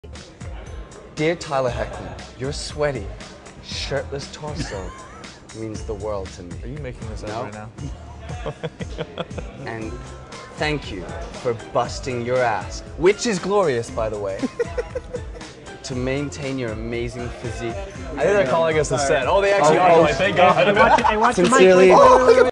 Dear Tyler Hoechlin, your sweaty, shirtless torso means the world to me. Are you making this up right now? And thank you for busting your ass, which is glorious, by the way, to maintain your amazing physique. I think they're calling us a set. Oh, they actually are. Thank God. I watch the mic. Sincerely.